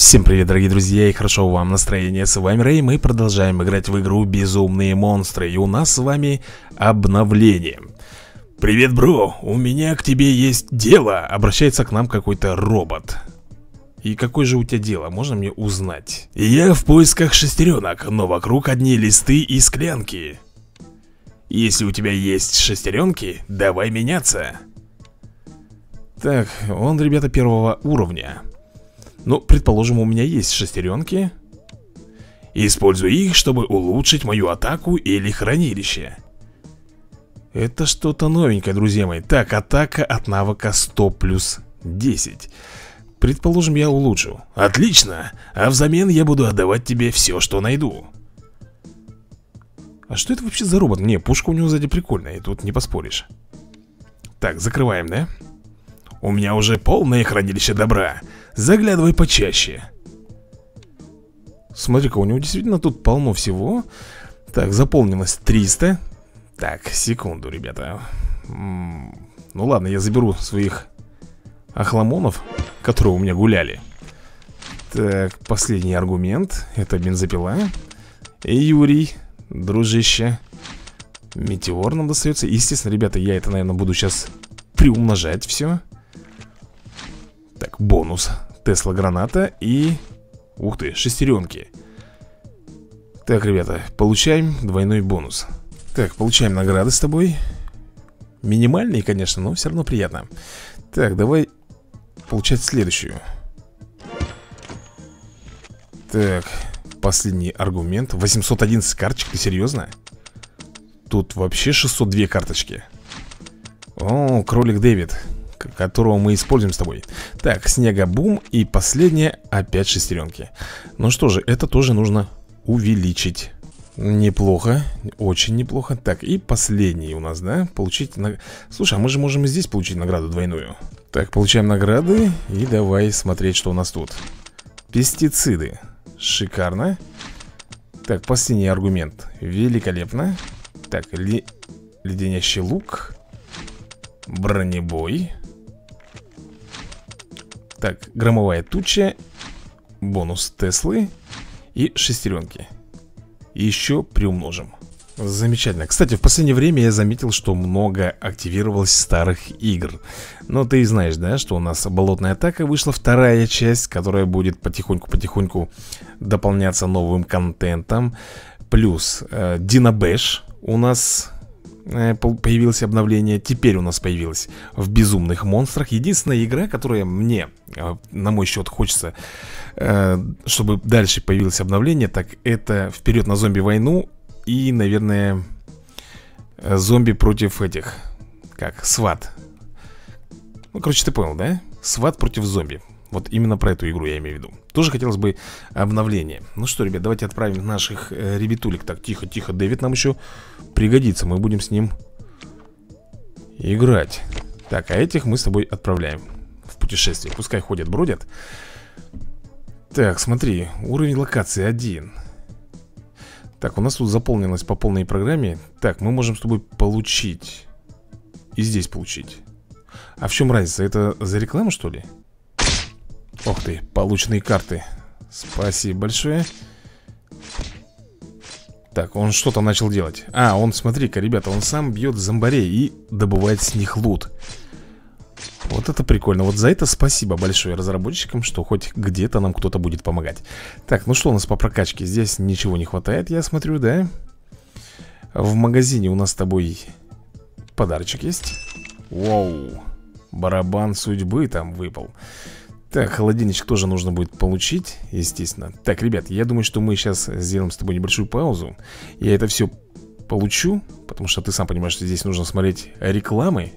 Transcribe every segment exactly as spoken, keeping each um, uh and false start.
Всем привет, дорогие друзья, и хорошо вам настроение. С вами Рэй, мы продолжаем играть в игру Безумные монстры. И у нас с вами обновление. Привет, бро, у меня к тебе есть дело. Обращается к нам какой-то робот. И какое же у тебя дело, можно мне узнать? Я в поисках шестеренок, но вокруг одни листы и склянки. Если у тебя есть шестеренки, давай меняться. Так, он, ребята, первого уровня. Ну, предположим, у меня есть шестеренки. Используй их, чтобы улучшить мою атаку или хранилище. Это что-то новенькое, друзья мои. Так, атака от навыка сто плюс десять. Предположим, я улучшу. Отлично, а взамен я буду отдавать тебе все, что найду. А что это вообще за робот? Не, пушка у него сзади прикольная, и тут не поспоришь. Так, закрываем, да? У меня уже полное хранилище добра. Заглядывай почаще. Смотри-ка, у него действительно тут полно всего. Так, заполнилось триста. Так, секунду, ребята. М-м, ну ладно, я заберу своих охламонов, которые у меня гуляли. Так, последний аргумент. Это бензопила. И Юрий, дружище, метеор нам достается. Естественно, ребята, я это, наверное, буду сейчас приумножать все. Так, бонус. Тесла граната и... Ух ты, шестеренки. Так, ребята, получаем двойной бонус. Так, получаем награды с тобой. Минимальные, конечно, но все равно приятно. Так, давай получать следующую. Так, последний аргумент. восемьсот одиннадцать карточек, ты серьезно? Тут вообще шестьсот две карточки. О, кролик Дэвид, которого мы используем с тобой. Так, снегобум и последняя опять шестеренки. Ну что же, это тоже нужно увеличить. Неплохо, очень неплохо. Так, и последний у нас, да? Получить наг... Слушай, а мы же можем и здесь получить награду двойную. Так, получаем награды. И давай смотреть, что у нас тут. Пестициды. Шикарно. Так, последний аргумент. Великолепно. Так, ли... леденящий лук. Бронебой. Так, громовая туча. Бонус Теслы. И шестеренки. Еще приумножим. Замечательно. Кстати, в последнее время я заметил, что много активировалось старых игр. Но ты знаешь, да, что у нас болотная атака вышла вторая часть, которая будет потихоньку-потихоньку дополняться новым контентом. Плюс э, Динобэш у нас э, появилось обновление. Теперь у нас появилось в Безумных монстрах. Единственная игра, которая мне, э, на мой счет, хочется, э, чтобы дальше появилось обновление, так это Вперед на зомби-войну. И, наверное, зомби против этих, как, сват. Ну, короче, ты понял, да? Сват против зомби. Вот именно про эту игру я имею в виду. Тоже хотелось бы обновление. Ну что, ребят, давайте отправим наших э, ребятулек. Так, тихо, тихо, Дэвид нам еще пригодится. Мы будем с ним играть. Так, а этих мы с тобой отправляем в путешествие. Пускай ходят, бродят. Так, смотри, уровень локации один. Так, у нас тут заполнилось по полной программе. Так, мы можем с тобой получить. И здесь получить. А в чем разница? Это за рекламу, что ли? Ох ты, полученные карты. Спасибо большое. Так, он что-то начал делать. А, он, смотри-ка, ребята, он сам бьет зомбарей и добывает с них лут. Вот это прикольно. Вот за это спасибо большое разработчикам, что хоть где-то нам кто-то будет помогать. Так, ну что у нас по прокачке? Здесь ничего не хватает, я смотрю, да? В магазине у нас с тобой подарочек есть. Вау, барабан судьбы там выпал. Так, холодильничек тоже нужно будет получить, естественно. Так, ребят, я думаю, что мы сейчас сделаем с тобой небольшую паузу. Я это все получу, потому что ты сам понимаешь, что здесь нужно смотреть рекламы.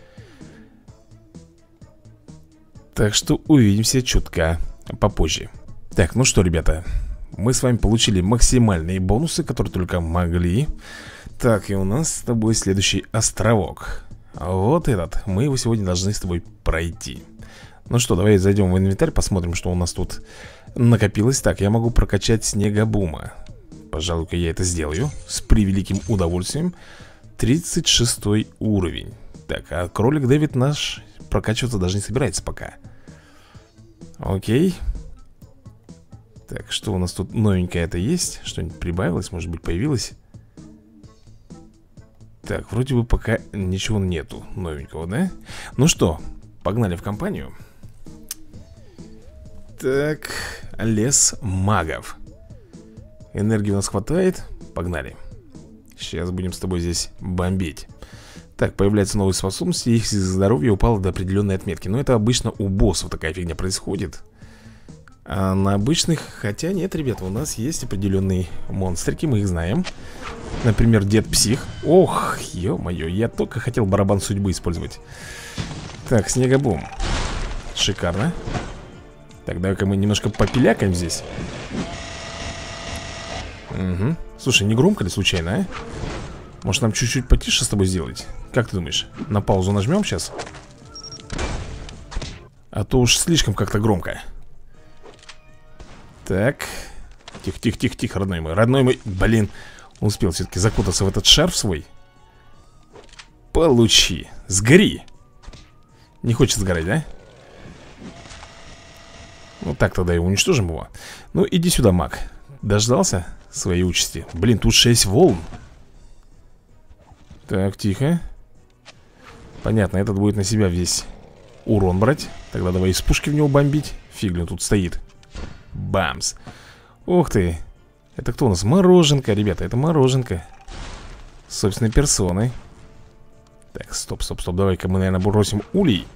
Так что увидимся чутка попозже. Так, ну что, ребята, мы с вами получили максимальные бонусы, которые только могли. Так, и у нас с тобой следующий островок. Вот этот, мы его сегодня должны с тобой пройти. Ну что, давай зайдем в инвентарь, посмотрим, что у нас тут накопилось. Так, я могу прокачать снегобума. Пожалуй-ка я это сделаю с превеликим удовольствием. тридцать шестой уровень. Так, а кролик Дэвид наш... прокачиваться даже не собирается пока. Окей. Так, ну что, ребята, мы с вами получили максимальные бонусы, которые только могли. Так, и у нас с тобой следующий островок. Вот этот, мы его сегодня должны с тобой пройти. Ну что, давай зайдем в инвентарь, посмотрим, что у нас тут накопилось. Так, я могу прокачать снегобума. Пожалуй-ка я это сделаю с превеликим удовольствием. тридцать шестой уровень. Так, а кролик Дэвид наш прокачиваться должны собирается пока. Так, что у нас тут новенькое это есть? Что-нибудь прибавилось, может быть, появилось? Так, вроде бы пока ничего нету новенького, да? Ну что, погнали в компанию. Так, лес магов. Энергии у нас хватает. Погнали. Сейчас будем с тобой здесь бомбить. Так, появляются новые способности. Их здоровье упало до определенной отметки. Но это обычно у боссов такая фигня происходит. А на обычных... Хотя нет, ребята, у нас есть определенные монстрики. Мы их знаем. Например, Дед-Псих. Ох, ё-моё, я только хотел барабан судьбы использовать. Так, Снегобум. Шикарно. Так, давай-ка мы немножко попилякаем здесь. Угу. Слушай, не громко ли случайно, а? Может, нам чуть-чуть потише с тобой сделать? Как ты думаешь? На паузу нажмем сейчас? А то уж слишком как-то громко. Так. Тихо-тихо-тихо-тихо, родной мой. Родной мой, блин. Успел все-таки закутаться в этот шарф свой. Получи. Сгори. Не хочет сгорать, да? Ну так тогда и уничтожим его. Ну иди сюда, маг. Дождался своей участи. Блин, тут шесть волн. Так, тихо. Понятно, этот будет на себя весь урон брать. Тогда давай из пушки в него бомбить. Фиглин тут стоит. Бамс. Ух ты. Это кто у нас? Мороженка, ребята, это мороженка. Собственной персоной. Так, стоп, стоп, стоп. Давай-ка мы, наверное, бросим улей.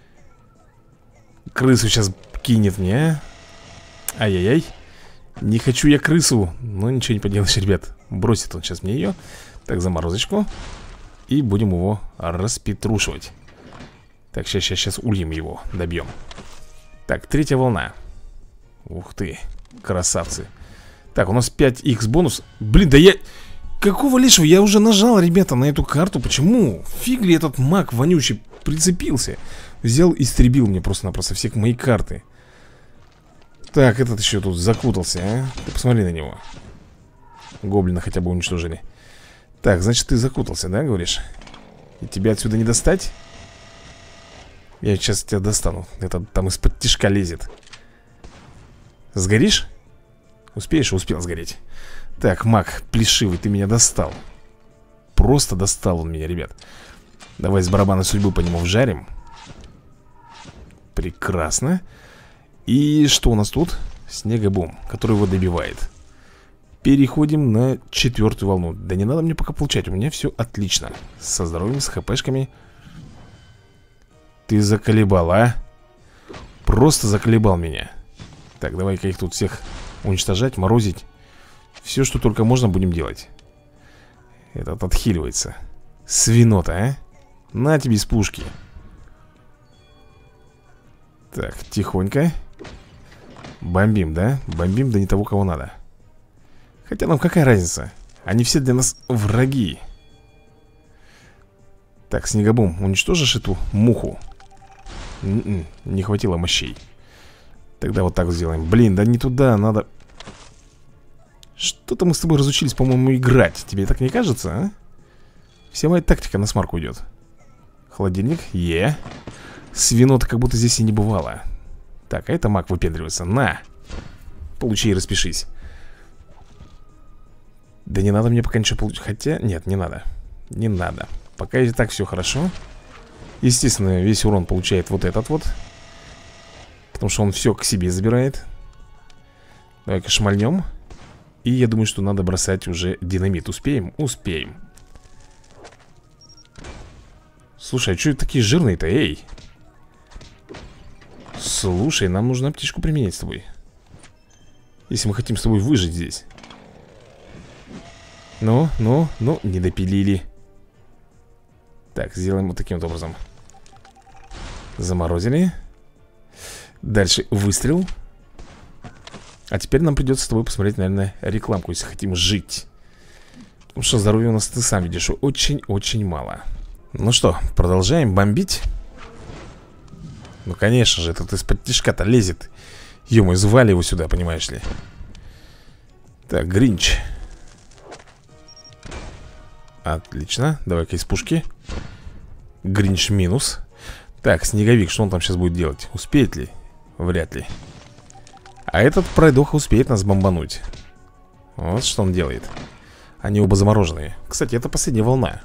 Крысу сейчас кинет мне, а? Ай-яй-яй. Не хочу я крысу. Но ничего не поделаешь, ребят. Бросит он сейчас мне ее. Так, заморозочку. И будем его распетрушивать. Так, сейчас, сейчас, сейчас ульем его. Добьем. Так, третья волна. Ух ты, красавцы. Так, у нас пять икс бонус. Блин, да я... Какого лишнего? Я уже нажал, ребята, на эту карту. Почему? Фиг ли этот маг вонючий прицепился? Взял и истребил мне просто-напросто всех мои карты. Так, этот еще тут закутался, а? Ты посмотри на него. Гоблина хотя бы уничтожили. Так, значит, ты закутался, да, говоришь? И тебя отсюда не достать? Я сейчас тебя достану. Это там из-под тишка лезет. Сгоришь? Успеешь? Успел сгореть. Так, маг плешивый, ты меня достал. Просто достал он меня, ребят. Давай с барабана судьбы по нему вжарим. Прекрасно. И что у нас тут? Снегобум, который его добивает. Переходим на четвертую волну. Да не надо мне пока получать, у меня все отлично. Со здоровьем, с хпшками. Ты заколебал, а? Просто заколебал меня. Так, давай-ка их тут всех уничтожать, морозить. Все, что только можно, будем делать. Этот отхиливается. Свинота, а? На тебе из пушки. Так, тихонько. Бомбим, да? Бомбим, да не того, кого надо. Хотя нам какая разница? Они все для нас враги. Так, Снегобум, уничтожишь эту муху? Н-н, не хватило мощей. Тогда вот так сделаем. Блин, да не туда, надо... Что-то мы с тобой разучились, по-моему, играть. Тебе так не кажется, а? Вся моя тактика на смарку идет. Холодильник, е. Свинота как будто здесь и не бывало. Так, а это маг выпендривается. На! Получи и распишись. Да не надо мне пока ничего получить. Хотя, нет, не надо. Не надо. Пока и так все хорошо. Естественно, весь урон получает вот этот вот. Потому что он все к себе забирает. Давай-ка шмальнем. И я думаю, что надо бросать уже динамит. Успеем? Успеем. Слушай, а что такие жирные-то, эй? Слушай, нам нужно птичку применять с тобой. Если мы хотим с тобой выжить здесь. Ну, ну, ну, не допилили. Так, сделаем вот таким вот образом. Заморозили. Дальше выстрел. А теперь нам придется с тобой посмотреть, наверное, рекламку, если хотим жить. Потому что здоровья у нас, ты сам видишь, очень-очень мало. Ну что, продолжаем бомбить. Ну, конечно же, этот из-под тишка-то лезет. Ё-моё, звали его сюда, понимаешь ли. Так, Гринч. Отлично, давай-ка из пушки. Гринч минус. Так, Снеговик, что он там сейчас будет делать? Успеет ли? Вряд ли. А этот пройдоха успеет нас бомбануть. Вот что он делает. Они оба замороженные. Кстати, это последняя волна.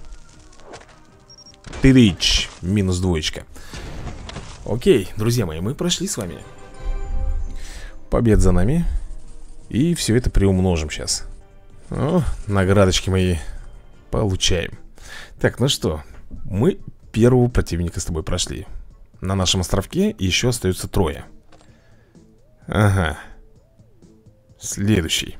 Тырыч. Минус двоечка. Окей, друзья мои, мы прошли с вами. Побед за нами. И все это приумножим сейчас. О, наградочки мои получаем. Так, ну что, мы первого противника с тобой прошли. На нашем островке еще остается трое. Ага. Следующий.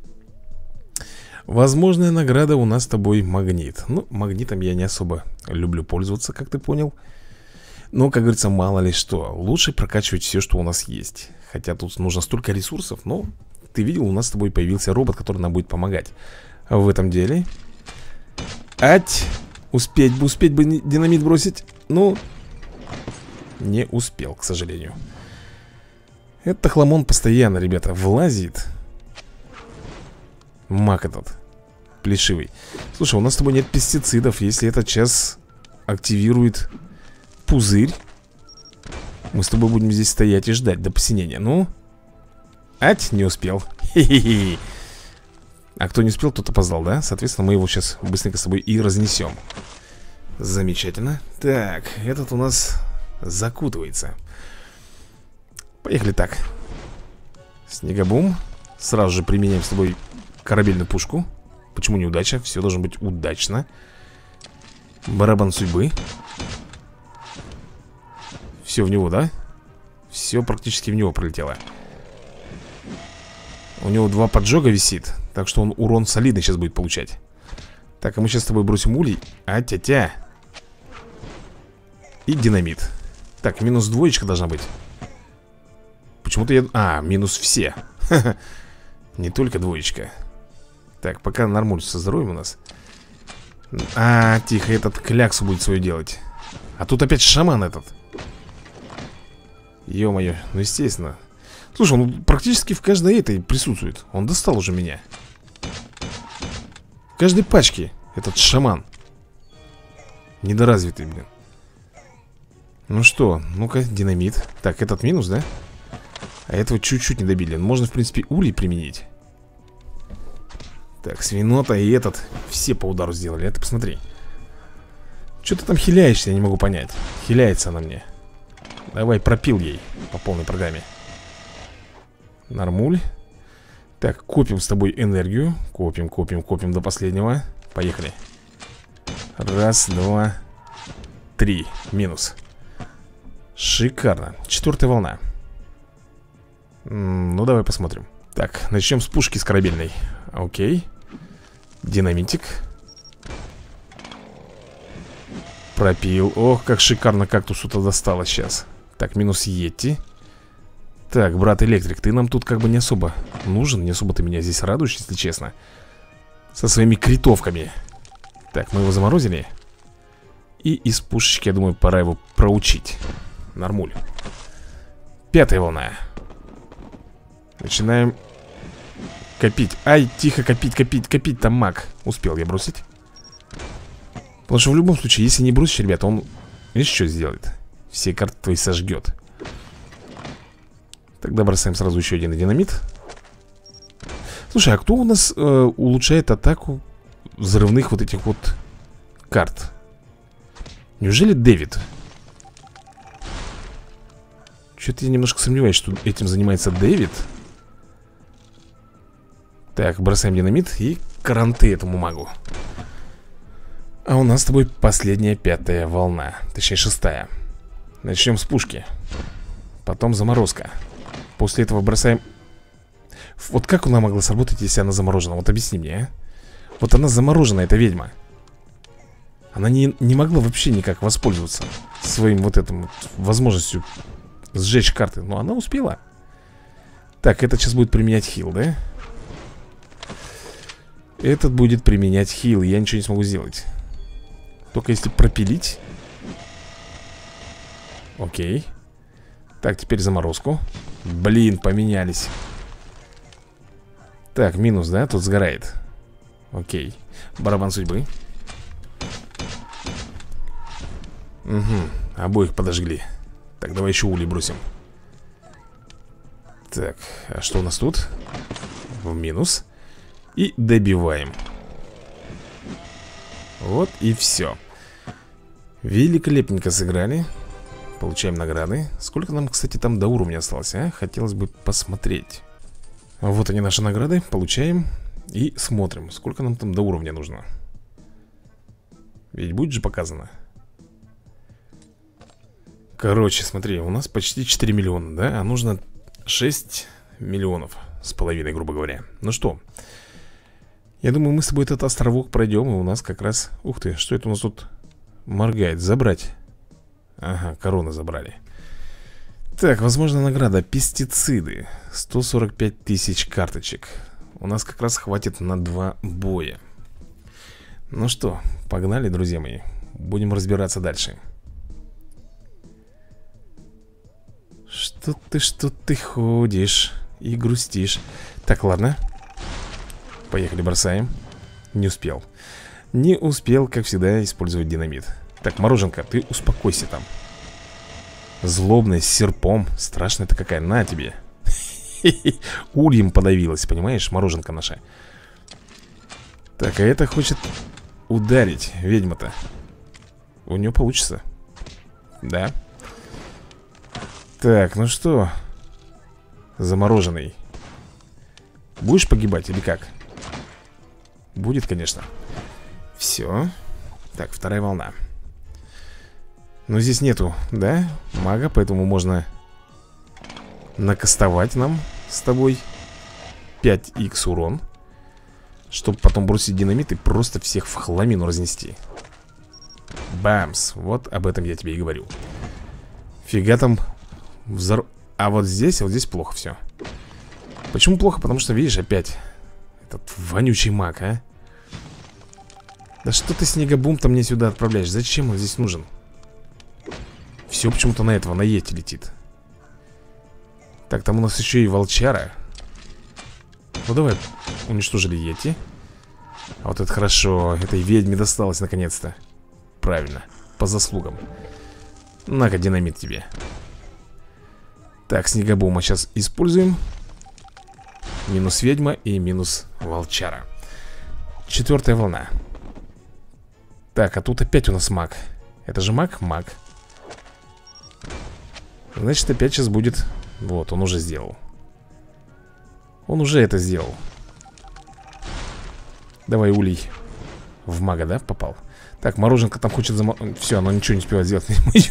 Возможная награда у нас с тобой магнит. Ну, магнитом я не особо люблю пользоваться, как ты понял. Но, как говорится, мало ли что. Лучше прокачивать все, что у нас есть. Хотя тут нужно столько ресурсов, но ты видел, у нас с тобой появился робот, который нам будет помогать в этом деле. Ать! Успеть бы, успеть бы динамит бросить. Ну, не успел, к сожалению. Это хламон постоянно, ребята, влазит. Мак этот плешивый. Слушай, у нас с тобой нет пестицидов. Если этот сейчас активирует пузырь, мы с тобой будем здесь стоять и ждать до посинения. Ну, ать, не успел. Хе-хе-хе. А кто не успел, тот опоздал, да? Соответственно, мы его сейчас быстренько с тобой и разнесем. Замечательно. Так, этот у нас закутывается. Поехали так. Снегобум. Сразу же применяем с тобой корабельную пушку. Почему неудача? Все должно быть удачно. Барабан судьбы. Все в него, да? Все практически в него пролетело. У него два поджога висит. Так что он урон солидный сейчас будет получать. Так, а мы сейчас с тобой бросим улей. А-тя-тя. И динамит. Так, минус двоечка должна быть. Почему-то я... А, минус все. Не только двоечка. Так, пока нормуль со здоровьем у нас. А, тихо, этот кляксу будет свою делать. А тут опять шаман этот. Ё-моё, ну естественно. Слушай, он практически в каждой этой присутствует. Он достал уже меня. В каждой пачке этот шаман. Недоразвитый, блин. Ну что, ну-ка, динамит. Так, этот минус, да? А этого чуть-чуть не добили. Можно, в принципе, улей применить. Так, свинота и этот все по удару сделали. Это посмотри. Что ты там хиляешься, я не могу понять. Хиляется она мне. Давай, пропил ей по полной программе. Нормуль. Так, копим с тобой энергию. Копим, копим, копим до последнего. Поехали. Раз, два, три. Минус. Шикарно. Четвертая волна. М-м, ну, давай посмотрим. Так, начнем с пушки с корабельной. Окей. Динамитик. Пропил. Ох, как шикарно кактусу-то досталось сейчас. Так, минус Йети. Так, брат Электрик, ты нам тут как бы не особо нужен. Не особо ты меня здесь радуешь, если честно. Со своими критовками. Так, мы его заморозили. И из пушечки, я думаю, пора его проучить. Нормуль. Пятая волна. Начинаем копить. Ай, тихо, копить, копить, копить. Там маг. Успел я бросить. Потому что в любом случае, если не бросишь, ребята, он, видишь, что сделает? Все карты твои сожгет. Тогда бросаем сразу еще один динамит. Слушай, а кто у нас э, улучшает атаку взрывных вот этих вот карт? Неужели Дэвид? Что-то я немножко сомневаюсь, что этим занимается Дэвид. Так, бросаем динамит и каранты этому магу. А у нас с тобой последняя пятая волна. Точнее, шестая. Начнем с пушки. Потом заморозка. После этого бросаем... Вот как она могла сработать, если она заморожена? Вот объясни мне, а? Вот она заморожена, эта ведьма. Она не, не могла вообще никак воспользоваться своим вот этим вот возможностью сжечь карты. Но она успела. Так, этот сейчас будет применять хил, да? Этот будет применять хил. Я ничего не смогу сделать. Только если пропилить. Окей. Так, теперь заморозку. Блин, поменялись. Так, минус, да? Тут сгорает. Окей. Барабан судьбы. Угу. Обоих подожгли. Так, давай еще улей бросим. Так, а что у нас тут? В минус. И добиваем. Вот и все. Великолепненько сыграли. Получаем награды. Сколько нам, кстати, там до уровня осталось, а? Хотелось бы посмотреть. Вот они, наши награды. Получаем и смотрим, сколько нам там до уровня нужно. Ведь будет же показано. Короче, смотри, у нас почти четыре миллиона, да? А нужно шесть миллионов с половиной, грубо говоря. Ну что, я думаю, мы с тобой этот островок пройдем. И у нас как раз... Ух ты, что это у нас тут моргает? Забрать. Ага, короны забрали. Так, возможно, награда. Пестициды. сто сорок пять тысяч карточек. У нас как раз хватит на два боя. Ну что, погнали, друзья мои. Будем разбираться дальше. Что ты, что ты ходишь и грустишь. Так, ладно. Поехали, бросаем. Не успел. Не успел, как всегда, использовать динамит. Так, мороженка, ты успокойся там. Злобная, с серпом. Страшная-то какая, на тебе. Ульем подавилась, понимаешь, мороженка наша. Так, а это хочет ударить, ведьма-то. У нее получится. Да. Так, ну что, замороженный, будешь погибать или как? Будет, конечно. Все. Так, вторая волна. Но здесь нету, да, мага, поэтому можно накастовать нам с тобой пять икс урон, чтобы потом бросить динамит и просто всех в хламину разнести. Бамс, вот об этом я тебе и говорю. Фига там взор... А вот здесь, вот здесь плохо все. Почему плохо? Потому что, видишь, опять этот вонючий маг, а? Да что ты, снегобум-то, мне сюда отправляешь? Зачем он здесь нужен? Все почему-то на этого, на Йети летит. Так, там у нас еще и волчара. Ну давай, уничтожили Йети. А вот это хорошо, этой ведьме досталось наконец-то. Правильно, по заслугам. На-ка, динамит тебе. Так, снегобума сейчас используем. Минус ведьма и минус волчара. Четвертая волна. Так, а тут опять у нас маг. Это же маг? Маг. Значит, опять сейчас будет... Вот, он уже сделал. Он уже это сделал. Давай, улей. В мага, да, попал? Так, мороженка там хочет зам... Все, она ничего не успевает сделать.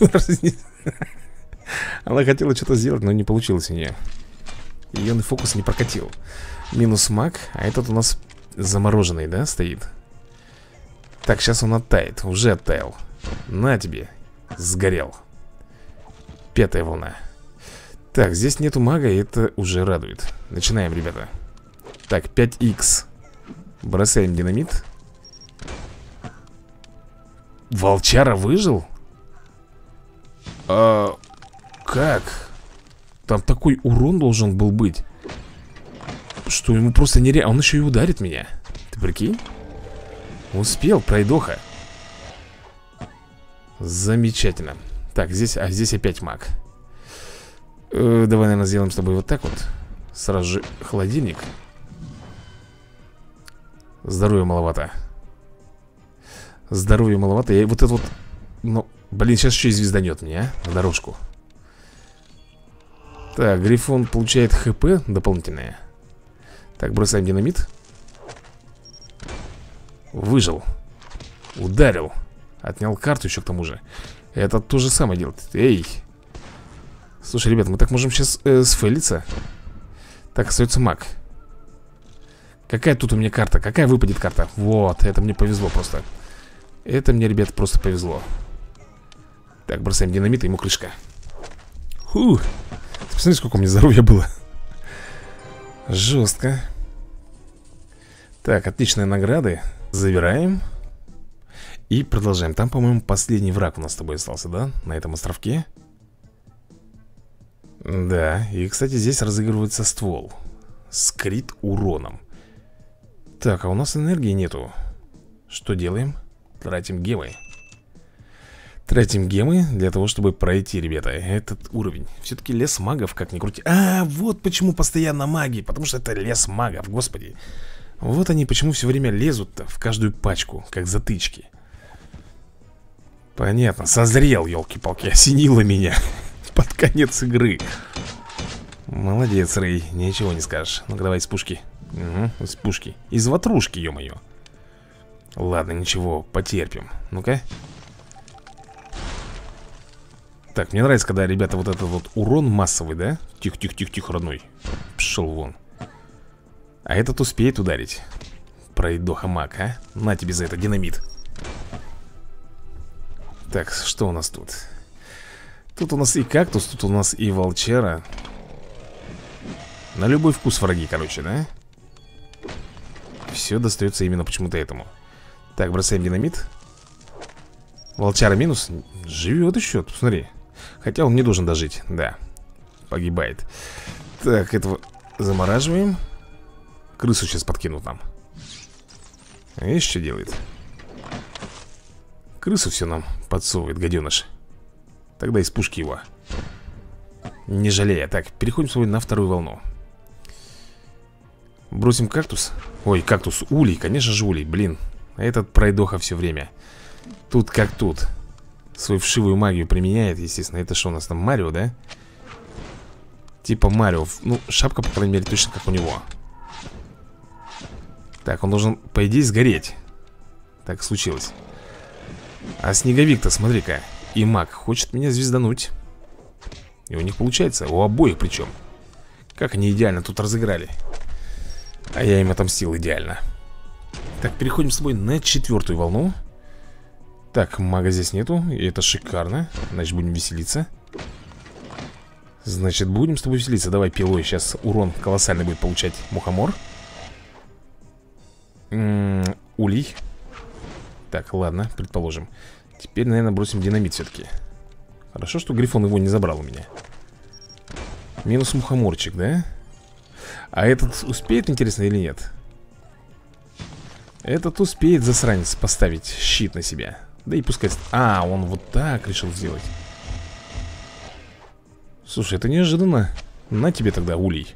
Она хотела что-то сделать, но не получилось у нее. Ее фокус не прокатил. Минус маг, а этот у нас замороженный, да, стоит? Так, сейчас он оттает, уже оттаял. На тебе, сгорел. Пятая волна. Так, здесь нету мага, и это уже радует. Начинаем, ребята. Так, пять икс. Бросаем динамит. Волчара выжил? А... Как? Там такой урон должен был быть, что ему просто нереально. Он еще и ударит меня. Ты прикинь? Успел, пройдоха. Замечательно. Так, здесь, а здесь опять маг. э, Давай, наверное, сделаем с тобой вот так вот. Сразу же холодильник. Здоровья маловато. Здоровья маловато. Я вот это вот... Ну, блин, сейчас еще и звезданет меня, а? На дорожку. Так, Грифон получает хп дополнительное. Так, бросаем динамит. Выжил. Ударил. Отнял карту еще к тому же. Это то же самое делает. Эй. Слушай, ребят, мы так можем сейчас э, сфейлиться. Так, остается маг. Какая тут у меня карта? Какая выпадет карта? Вот, это мне повезло просто. Это мне, ребят, просто повезло. Так, бросаем динамит, и ему крышка. Фух. Посмотри, сколько у меня здоровья было. Жестко. Так, отличные награды. Забираем. И продолжаем. Там, по-моему, последний враг у нас с тобой остался, да? На этом островке. Да, и, кстати, здесь разыгрывается ствол с крит уроном. Так, а у нас энергии нету. Что делаем? Тратим гемы. Тратим гемы для того, чтобы пройти, ребята, этот уровень. Все-таки лес магов, как ни крути. А, вот почему постоянно маги. Потому что это лес магов, господи. Вот они почему все время лезут-то в каждую пачку, как затычки. Понятно, созрел, елки-палки, осенило меня под конец игры. Молодец, Рэй, ничего не скажешь. Ну-ка давай из пушки. Угу, из пушки. Из ватрушки, ё-моё. Ладно, ничего, потерпим. Ну-ка. Так, мне нравится, когда, ребята, вот этот вот урон массовый, да? Тихо-тихо-тихо-тихо, родной. Пшел вон. А этот успеет ударить. Пройдоха маг, а? На тебе за это динамит. Так, что у нас тут? Тут у нас и кактус, тут у нас и волчара. На любой вкус враги, короче, да? Все достается именно почему-то этому. Так, бросаем динамит. Волчара минус. Живет еще, посмотри. Хотя он не должен дожить, да. Погибает. Так, этого замораживаем. Крысу сейчас подкинут нам. Видишь, что делает? Крысу все нам подсовывает, гаденыш. Тогда из пушки его. Не жалея. Так, переходим с вами на вторую волну. Бросим кактус. Ой, кактус, улей, конечно же улей, блин. Этот пройдоха все время. Тут как тут. Свою вшивую магию применяет, естественно. Это что у нас там, Марио, да? Типа Марио. Ну, шапка, по крайней мере, точно как у него. Так, он должен, по идее, сгореть. Так случилось. А снеговик-то, смотри-ка. И маг хочет меня звездануть. И у них получается, у обоих причем. Как они идеально тут разыграли. А я им отомстил идеально. Так, переходим с тобой на четвертую волну. Так, мага здесь нету, и это шикарно. Значит, будем веселиться. Значит, будем с тобой веселиться. Давай пилой, сейчас урон колоссальный будет получать мухомор. М-м, улей. Так, ладно, предположим. Теперь, наверное, бросим динамит все-таки. Хорошо, что Грифон его не забрал у меня. Минус мухоморчик, да? А этот успеет, интересно, или нет? Этот успеет, засранец, поставить щит на себя. Да и пускай... А, он вот так решил сделать. Слушай, это неожиданно. На тебе тогда, улей.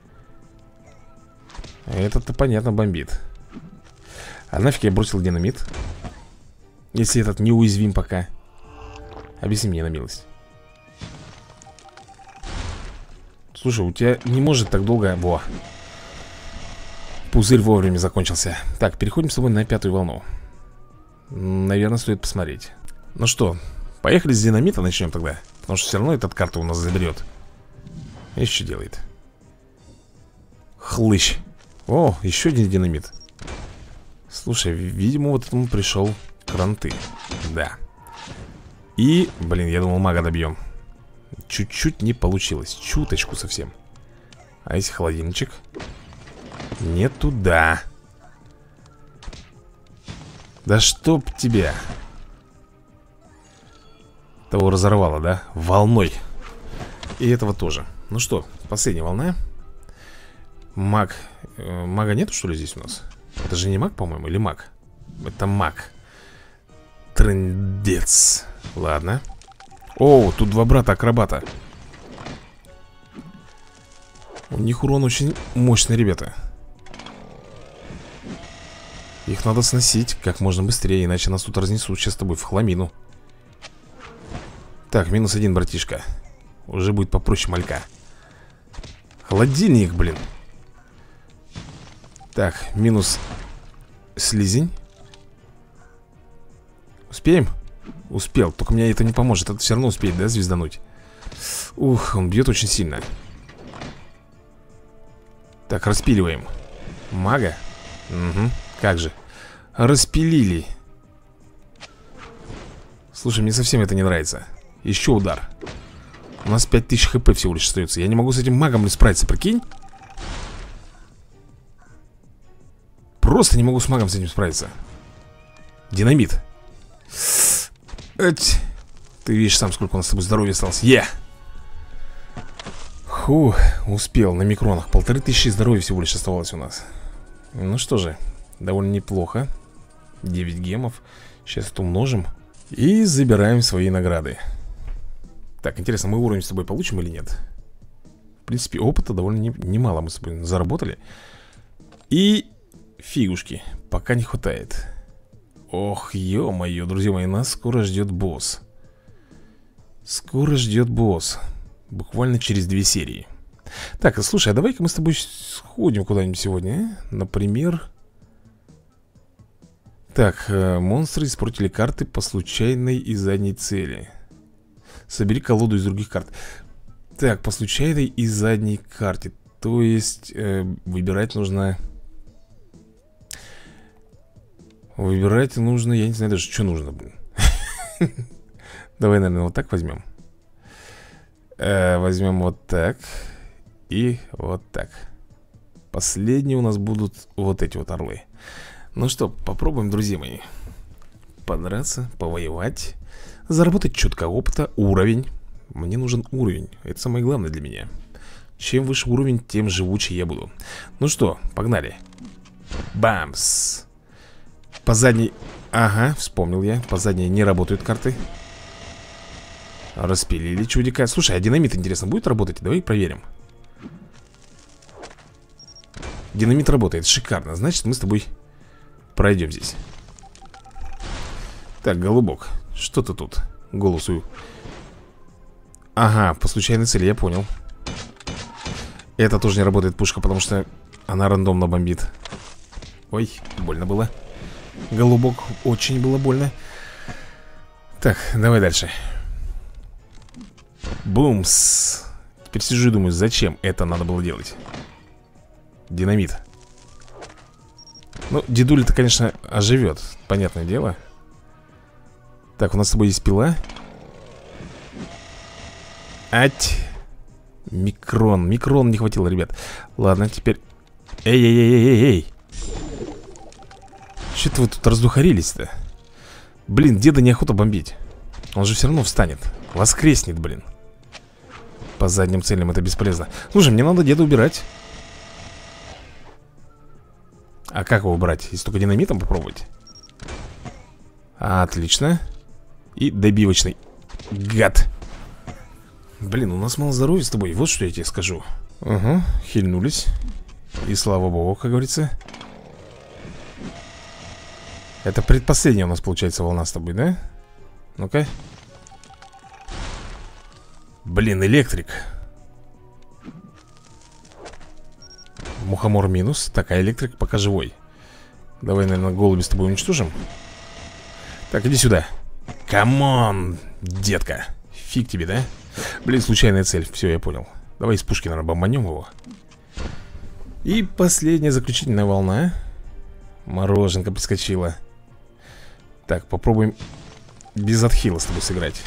Этот-то, понятно, бомбит. А нафиг я бросил динамит? Если этот неуязвим пока. Объясни мне на милость. Слушай, у тебя не может так долго... Во. Пузырь вовремя закончился. Так, переходим с тобой на пятую волну. Наверное, стоит посмотреть. Ну что, поехали с динамита начнем тогда. Потому что все равно этот карту у нас заберет. И что делает? Хлыщ. О, еще один динамит. Слушай, видимо, вот этому пришел кранты. Да. И, блин, я думал, мага добьем. Чуть-чуть не получилось. Чуточку совсем. А если холодильничек? Не туда. Да чтоб тебя. Того разорвало, да? Волной. И этого тоже. Ну что, последняя волна. Маг. э, Мага нету, что ли, здесь у нас? Это же не маг, по-моему, или маг? Это маг. Трындец. Ладно. О, тут два брата-акробата. У них урон очень мощный, ребята. Их надо сносить как можно быстрее, иначе нас тут разнесут сейчас с тобой в хламину. Так, минус один, братишка. Уже будет попроще малька. Холодильник, блин. Так, минус слизень. Успеем? Успел, только мне это не поможет. Это все равно успеет, да, звездануть? Ух, он бьет очень сильно. Так, распиливаем. Мага? Угу, как же. Распилили. Слушай, мне совсем это не нравится. Еще удар. У нас пять тысяч хп всего лишь остается. Я не могу с этим магом справиться, прикинь? Просто не могу с магом с этим справиться. Динамит. Эть. Ты видишь сам, сколько у нас с тобой здоровья осталось. Е! Фу, успел на микронах. Полторы тысячи здоровья всего лишь оставалось у нас. Ну что же, довольно неплохо. девять гемов. Сейчас это умножим. И забираем свои награды. Так, интересно, мы уровень с тобой получим или нет? В принципе, опыта довольно не, немало мы с тобой заработали. И фигушки пока не хватает. Ох, ё-моё, друзья мои, нас скоро ждет босс. Скоро ждет босс. Буквально через две серии. Так, слушай, а давай-ка мы с тобой сходим куда-нибудь сегодня, а? Например... Так, э, монстры испортили карты по случайной и задней цели. Собери колоду из других карт. Так, по случайной и задней карте. То есть, э, выбирать нужно... Выбирать нужно, я не знаю даже, что нужно, блин. Давай, наверное, вот так возьмем. Возьмем вот так. И вот так. Последние у нас будут вот эти вот орлы. Ну что, попробуем, друзья мои, подраться, повоевать, заработать чутка опыта, уровень. Мне нужен уровень, это самое главное для меня. Чем выше уровень, тем живучее я буду. Ну что, погнали. Бамс. По задней... Ага, вспомнил я. По задней не работают карты. Распилили чудика. Слушай, а динамит, интересно, будет работать? Давай проверим. Динамит работает, шикарно. Значит, мы с тобой пройдем здесь. Так, голубок, что ты тут голосую? Ага, по случайной цели, я понял. Это тоже не работает пушка, потому что она рандомно бомбит. Ой, больно было. Голубок, очень было больно. Так, давай дальше. Бумс. Теперь сижу и думаю, зачем это надо было делать. Динамит. Ну, дедуля-то, конечно, оживет. Понятное дело. Так, у нас с тобой есть пила. Ать. Микрон, микрон не хватило, ребят. Ладно, теперь... Эй-эй-эй-эй-эй. Что-то вы тут раздухарились-то. Блин, деда неохота бомбить. Он же все равно встанет. Воскреснет, блин. По задним целям это бесполезно. Слушай, мне надо деда убирать. А как его убрать? Если только динамитом попробовать. Отлично. И добивочный. Гад. Блин, у нас мало здоровья с тобой. Вот что я тебе скажу. Угу, хильнулись. И слава богу, как говорится. Это предпоследняя у нас получается волна с тобой, да? Ну-ка. Блин, электрик. Мухомор минус. Так, а электрик пока живой. Давай, наверное, голуби с тобой уничтожим. Так, иди сюда. Камон, детка. Фиг тебе, да? Блин, случайная цель. Все, я понял. Давай из пушки, наверное, бомбанем его. И последняя заключительная волна. Мороженка прискочила. Так, попробуем без отхила с тобой сыграть.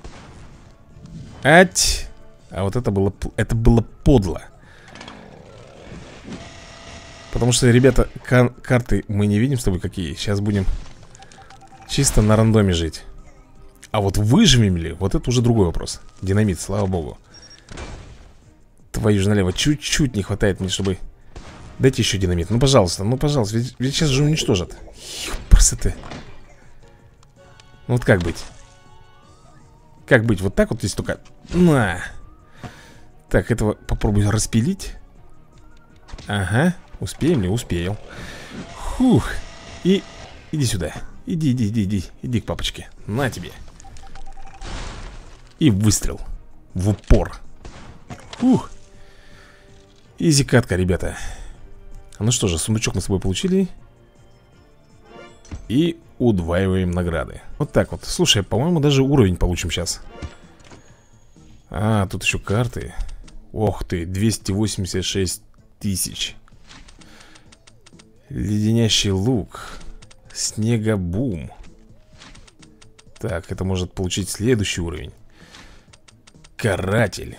Ать. А вот это было, это было подло. Потому что, ребята, кар карты мы не видим с тобой какие. Сейчас будем чисто на рандоме жить. А вот выживем ли, вот это уже другой вопрос. Динамит, слава богу. Твою же налево, чуть-чуть не хватает мне, чтобы... Дайте еще динамит, ну пожалуйста, ну пожалуйста. Ведь, ведь сейчас же уничтожат. Ёпрсы ты. Ну вот как быть? Как быть, вот так вот здесь только... На. Так, этого попробую распилить. Ага, успеем ли? Успеем. Фух. И иди сюда. Иди, иди, иди, иди. Иди к папочке. На тебе. И выстрел. В упор. Фух. Изи катка, ребята. Ну что же, сундучок мы с собой получили. И удваиваем награды. Вот так вот. Слушай, по-моему, даже уровень получим сейчас. А, тут еще карты. Ох ты, двести восемьдесят шесть тысяч. Леденящий лук. Снегобум. Так, это может получить следующий уровень. Каратель.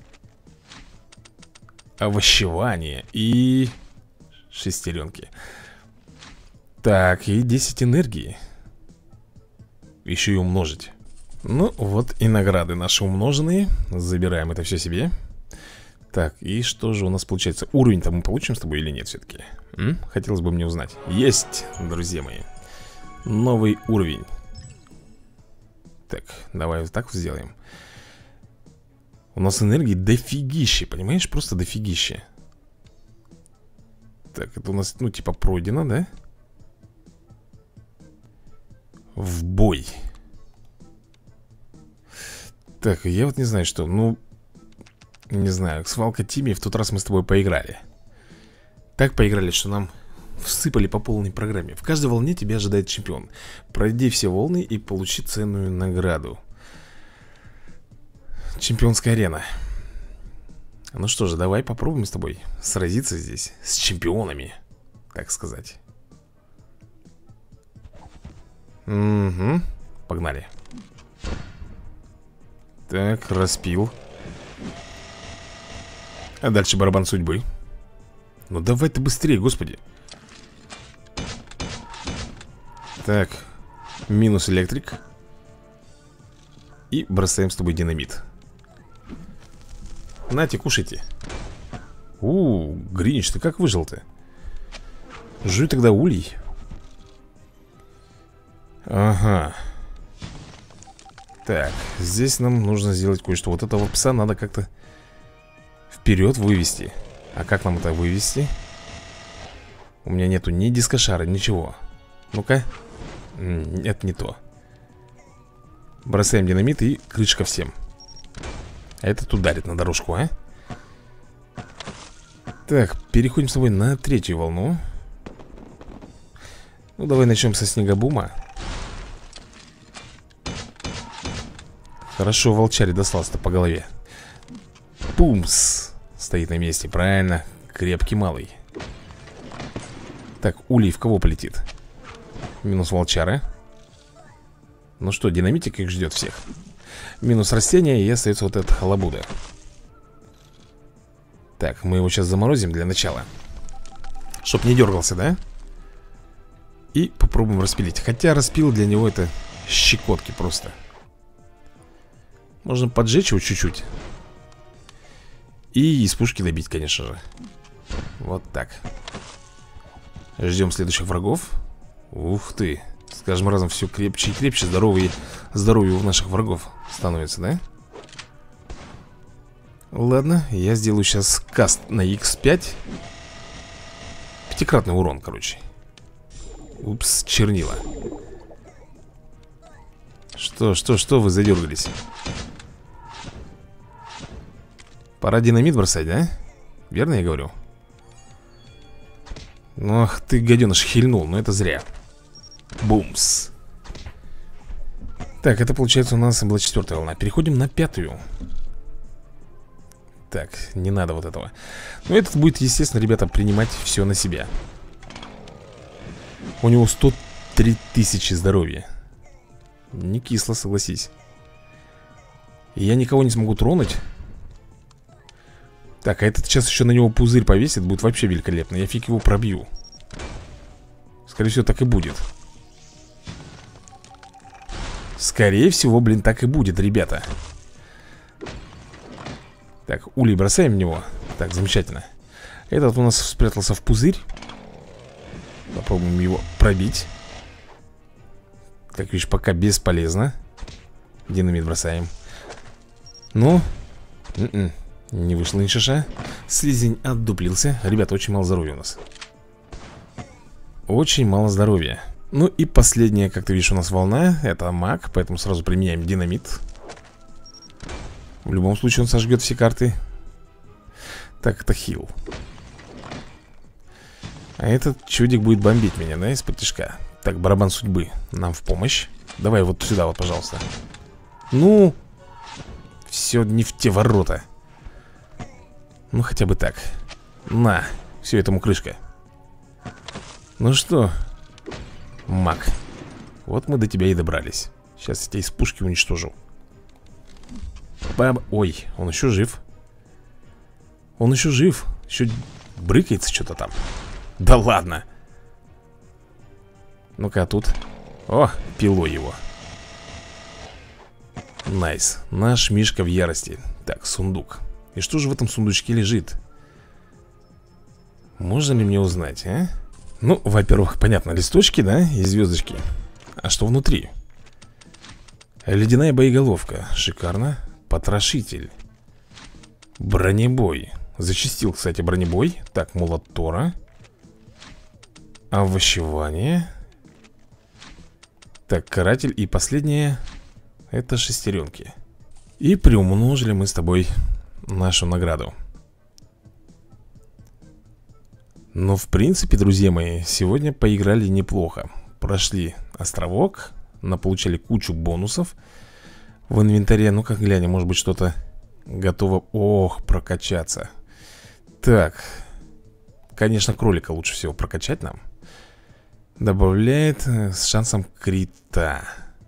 Овощевание. И шестеренки. Так, и десять энергии. Еще и умножить. Ну, вот и награды наши умноженные. Забираем это все себе. Так, и что же у нас получается? Уровень-то мы получим с тобой или нет все-таки? М? Хотелось бы мне узнать. Есть, друзья мои. Новый уровень. Так, давай вот так вот сделаем. У нас энергии дофигище, понимаешь? Просто дофигище. Так, это у нас, ну, типа пройдено, да? В бой. Так, я вот не знаю, что, ну... Не знаю, свалка Тимми, в тот раз мы с тобой поиграли. Так поиграли, что нам всыпали по полной программе. В каждой волне тебя ожидает чемпион. Пройди все волны и получи ценную награду. Чемпионская арена. Ну что же, давай попробуем с тобой сразиться здесь с чемпионами, так сказать. Угу, погнали. Так, распил. А дальше барабан судьбы. Ну давай ты быстрее, господи. Так, минус электрик. И бросаем с тобой динамит. Нате, кушайте. У, Гринч, ты как выжил-то? Жуй тогда улей. Ага. Так, здесь нам нужно сделать кое-что. Вот этого пса надо как-то вперед вывести. А как нам это вывести? У меня нету ни дискошара, ничего. Ну-ка. Это не то. Бросаем динамит и крышка всем. А этот ударит на дорожку, а? Так, переходим с тобой на третью волну. Ну, давай начнем со снегобума. Хорошо, волчаре достался-то по голове. Пумс. Стоит на месте, правильно. Крепкий малый. Так, улей в кого полетит? Минус волчара. Ну что, динамитик их ждет всех. Минус растения, и остается вот этот халабуда. Так, мы его сейчас заморозим для начала, чтоб не дергался, да? И попробуем распилить. Хотя распил для него это щекотки просто. Можно поджечь его чуть-чуть. И из пушки добить, конечно же. Вот так. Ждем следующих врагов. Ух ты. С каждым разом все крепче и крепче. Здоровые, здоровье у наших врагов становится, да? Ладно, я сделаю сейчас каст на икс пять. Пятикратный урон, короче. Упс, чернила. Что, что, что вы задергались? Пора динамит бросать, да? Верно я говорю? Ну, ах ты, гаденыш, хильнул, но это зря. Бумс. Так, это получается у нас была четвертая волна. Переходим на пятую. Так, не надо вот этого. Но этот будет, естественно, ребята, принимать все на себя. У него сто три тысячи здоровья. Не кисло, согласись. И я никого не смогу тронуть. Так, а этот сейчас еще на него пузырь повесит. Будет вообще великолепно. Я фиг его пробью. Скорее всего, так и будет. Скорее всего, блин, так и будет, ребята. Так, улей бросаем в него. Так, замечательно. Этот у нас спрятался в пузырь. Попробуем его пробить. Как видишь, пока бесполезно. Динамит бросаем. Ну, н-н, не вышло ни шиша. Слизень отдуплился. Ребята, очень мало здоровья у нас. Очень мало здоровья. Ну и последняя, как ты видишь, у нас волна. Это маг, поэтому сразу применяем динамит. В любом случае он сожгет все карты. Так, это хил. А этот чудик будет бомбить меня, да, из-под тишка. Так, барабан судьбы нам в помощь. Давай вот сюда вот, пожалуйста. Ну, все не в те ворота. Ну, хотя бы так. На, все, этому крышка. Ну что, маг, вот мы до тебя и добрались. Сейчас я тебя из пушки уничтожу. Баб... Ой, он еще жив. Он еще жив. Еще брыкается что-то там. Да ладно. Ну-ка, тут. О, пило его. Найс. Наш Мишка в ярости. Так, сундук. И что же в этом сундучке лежит? Можно ли мне узнать, а? Ну, во-первых, понятно, листочки, да, и звездочки. А что внутри? Ледяная боеголовка. Шикарно. Потрошитель. Бронебой. Зачистил, кстати, бронебой. Так, молот Тора. Овощевание. Так, каратель. И последнее. Это шестеренки. И приумножили мы с тобой нашу награду. Но в принципе, друзья мои, сегодня поиграли неплохо. Прошли островок, наполучали кучу бонусов в инвентаре. Ну как глянем, может быть что-то готово. Ох, прокачаться. Так, конечно, кролика лучше всего прокачать нам. Добавляет с шансом крита.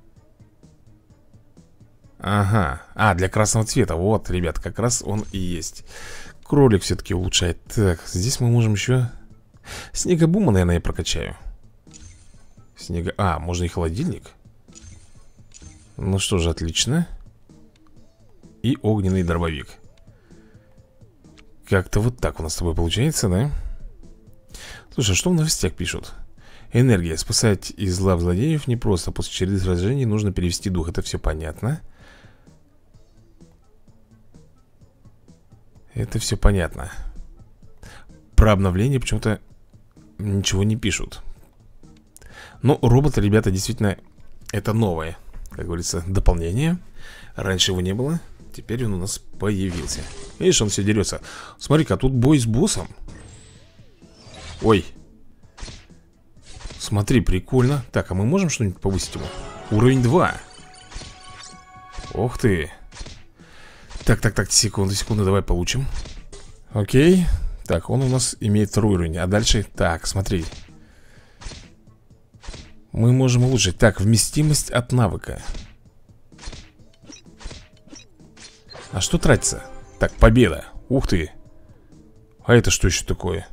Ага, а, для красного цвета. Вот, ребят, как раз он и есть. Кролик все-таки улучшает. Так, здесь мы можем еще снегобума, наверное, я прокачаю. Снега... А, можно и холодильник. Ну что же, отлично. И огненный дробовик. Как-то вот так у нас с тобой получается, да? Слушай, а что в новостях пишут? Энергия. Спасать из лап злодеев непросто. После череды сражений нужно перевести дух. Это все понятно. Это все понятно. Про обновление почему-то ничего не пишут. Но роботы, ребята, действительно, это новое, как говорится, дополнение. Раньше его не было, теперь он у нас появился. Видишь, он все дерется. Смотри-ка, тут бой с боссом. Ой. Смотри, прикольно. Так, а мы можем что-нибудь повысить ему? Уровень два. Ох ты. Так, так, так, секунду, секунду, давай получим. Окей. Так, он у нас имеет второй уровень. А дальше, так, смотри. Мы можем улучшить. Так, вместимость от навыка. А что тратится? Так, победа. Ух ты. А это что еще такое?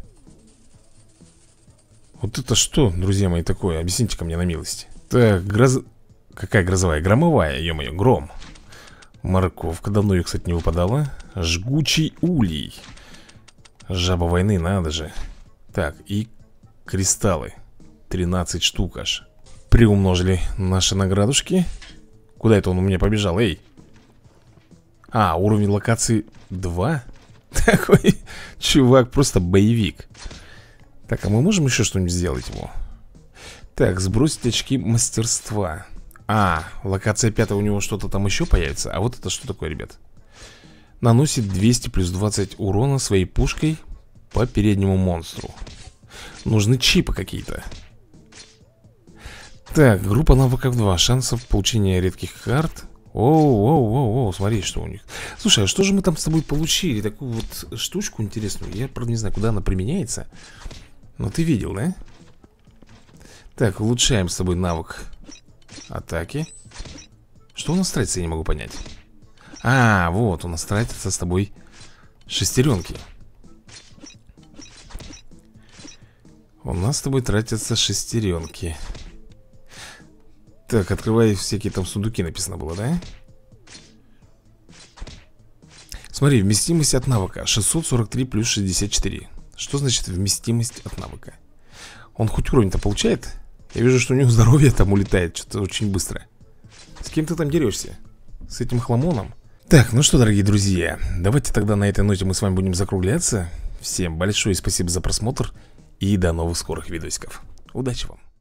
Вот это что, друзья мои, такое? Объясните-ка мне на милость. Так, гроз... Какая грозовая? Громовая, ё-моё, гром. Морковка, давно ее, кстати, не выпадала. Жгучий улей. Жаба войны, надо же. Так, и кристаллы. тринадцать штук аж. Приумножили наши наградушки. Куда это он у меня побежал, эй? А, уровень локации два. Такой чувак, просто боевик. Так, а мы можем еще что-нибудь сделать ему? Так, сбросить очки мастерства. А, локация пятая, у него что-то там еще появится. А вот это что такое, ребят? Наносит двести плюс двадцать урона своей пушкой по переднему монстру. Нужны чипы какие-то. Так, группа навыков два. Шансов получения редких карт. Оу-оу-оу-оу, смотри, что у них. Слушай, а что же мы там с тобой получили? Такую вот штучку интересную. Я, правда, не знаю, куда она применяется. Но ты видел, да? Так, улучшаем с тобой навык атаки. Что у нас тратится, я не могу понять. А, вот, у нас тратится с тобой шестеренки. У нас с тобой тратятся шестеренки. Так, открывай всякие там сундуки, написано было, да? Смотри, вместимость от навыка шестьсот сорок три плюс шестьдесят четыре. Что значит вместимость от навыка? Он хоть уровень-то получает? Я вижу, что у него здоровье там улетает что-то очень быстро. С кем ты там дерешься? С этим хламоном? Так, ну что, дорогие друзья, давайте тогда на этой ноте мы с вами будем закругляться. Всем большое спасибо за просмотр и до новых скорых видосиков. Удачи вам!